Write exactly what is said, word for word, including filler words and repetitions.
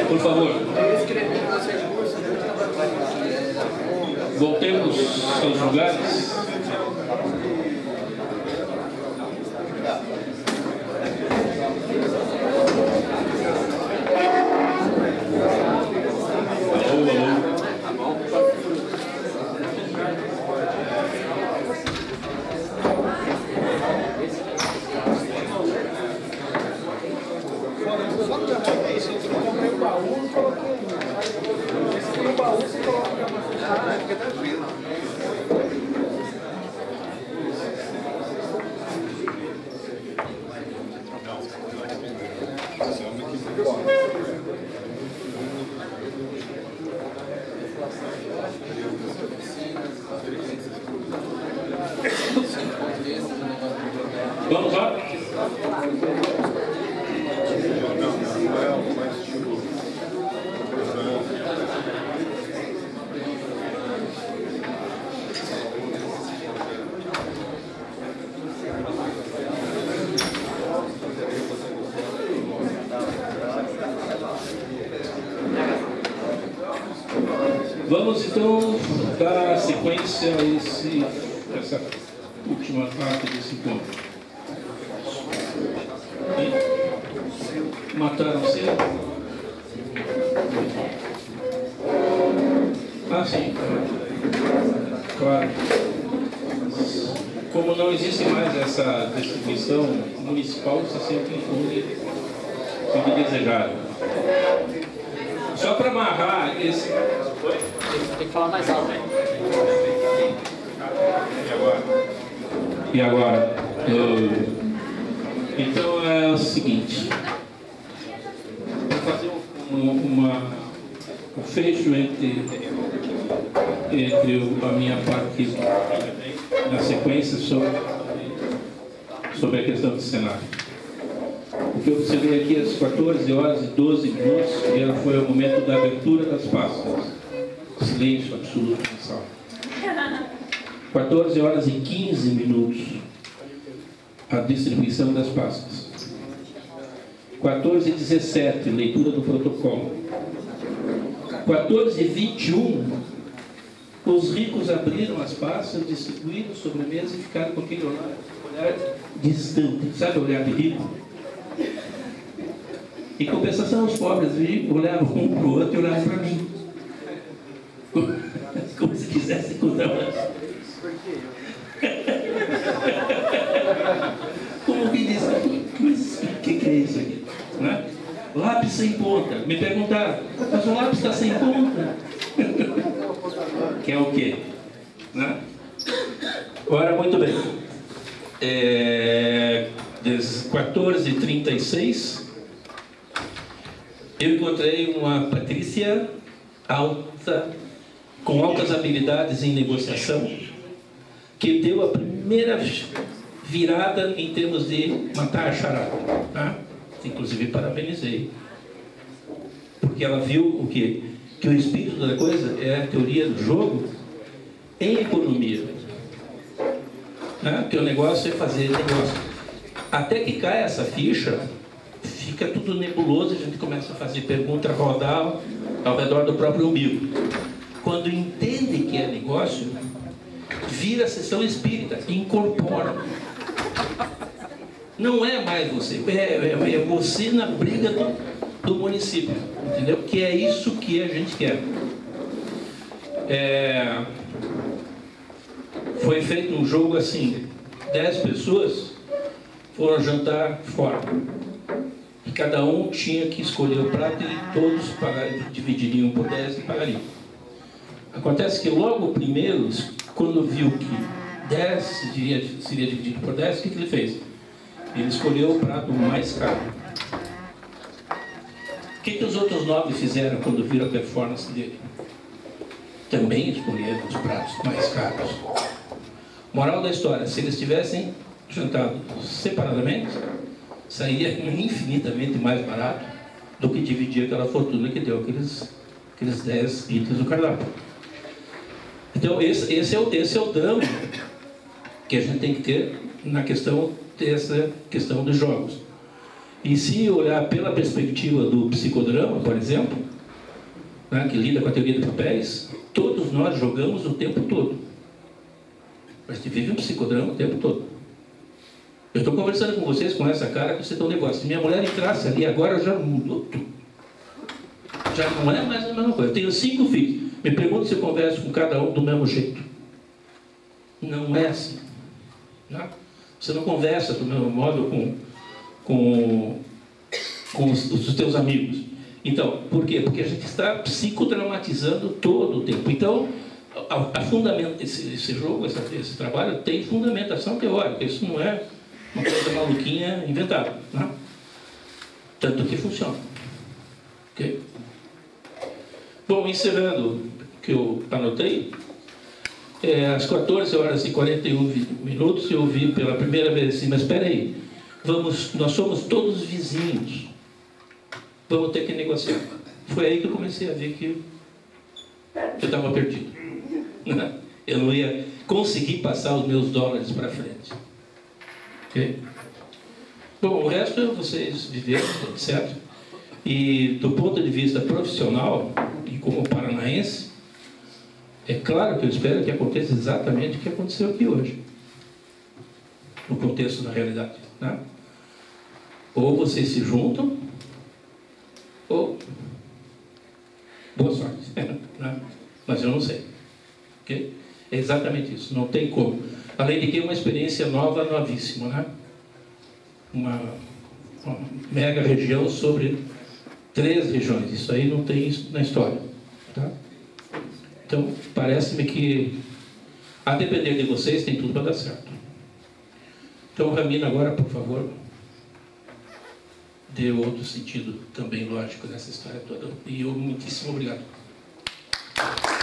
Por favor. Voltemos aos lugares. Alô, alô. Vamos lá? Vamos então dar sequência a esse, essa última parte desse encontro. Mataram você? Ah, sim. Claro. Como não existe mais essa distribuição municipal, você sempre inclui o que desejaram. Só para amarrar esse... Tem que falar mais alto. E agora? E agora? Uh... Então é o seguinte, vou fazer um, uma, um fecho entre, entre a minha parte na sequência sobre, sobre a questão do cenário. O que eu observei aqui às quatorze horas e doze minutos foi o momento da abertura das pastas. Silêncio absoluto na sala. quatorze horas e quinze minutos. A distribuição das pastas. quatorze e dezessete, leitura do protocolo. quatorze e vinte e um, os ricos abriram as pastas, distribuíram sobre a mesa e ficaram com aquele olhar, olhar distante. Sabe, olhar de rico? Em compensação, os pobres olhavam um para o outro e olhavam para mim. Como se quisesse encontrar uma... Como que diz, mas o que, que é isso aqui? Né? Lápis sem ponta. Me perguntaram, mas o lápis está sem ponta? Que é o quê? Né? Ora, muito bem. É, quatorze e trinta e seis, eu encontrei uma Patrícia alta, com altas habilidades em negociação, que deu a primeira virada em termos de matar a charada, tá? Inclusive parabenizei, porque ela viu o quê? Que o espírito da coisa é a teoria do jogo em economia, né? Que o negócio é fazer negócio. Até que cai essa ficha, fica tudo nebuloso, a gente começa a fazer pergunta, a rodar ao redor do próprio umbigo. Quando entende que é negócio, vira a sessão espírita, incorpora. Não é mais você, é, é, é você na briga do, do município, entendeu? Que é isso que a gente quer. É, foi feito um jogo assim, dez pessoas foram jantar fora. E cada um tinha que escolher o prato e todos pagariam, dividiriam por dez e pagariam. Acontece que logo o primeiro, quando viu que dez seria, seria dividido por dez, o que, que ele fez? Ele escolheu o prato mais caro. O que, que os outros nove fizeram quando viram a performance dele? Também escolheram os pratos mais caros. Moral da história, se eles tivessem jantado separadamente, saía infinitamente mais barato do que dividir aquela fortuna que deu aqueles, aqueles dez itens do cardápio. Então esse, esse, é o, esse é o drama que a gente tem que ter na questão dessa questão dos jogos. E se olhar pela perspectiva do psicodrama, por exemplo, né, que lida com a teoria de papéis, todos nós jogamos o tempo todo. A gente vive um psicodrama o tempo todo. Eu estou conversando com vocês com essa cara que vocês estão negócio. Se minha mulher entrasse ali agora, já mudou tudo. Já não é mais a mesma coisa. Eu tenho cinco filhos. Me pergunto se eu converso com cada um do mesmo jeito. Não é assim. Né? Você não conversa do mesmo modo com, com, com os, os teus amigos. Então, por quê? Porque a gente está psicodramatizando todo o tempo. Então, a, a fundamento, esse, esse jogo, esse, esse trabalho tem fundamentação teórica. Isso não é uma coisa maluquinha inventada. Né? Tanto que funciona. Ok? Bom, encerrando o que eu anotei, é, às quatorze horas e quarenta e um minutos eu ouvi pela primeira vez assim, mas espera aí, vamos, nós somos todos vizinhos, vamos ter que negociar. Foi aí que eu comecei a ver que eu estava perdido. Eu não ia conseguir passar os meus dólares para frente. Ok? Bom, o resto vocês viveram, certo? E do ponto de vista profissional, e como paranaense, é claro que eu espero que aconteça exatamente o que aconteceu aqui hoje. No contexto da realidade. Né? Ou vocês se juntam, ou boa sorte. Né? Mas eu não sei. Okay? É exatamente isso, não tem como. Além de que é uma experiência nova, novíssima. Né? Uma, uma mega região sobre três regiões. Isso aí não tem isso na história. Tá? Então, parece-me que, a depender de vocês, tem tudo para dar certo. Então, Ramina, agora, por favor, dê outro sentido também lógico nessa história toda. E eu, muitíssimo obrigado.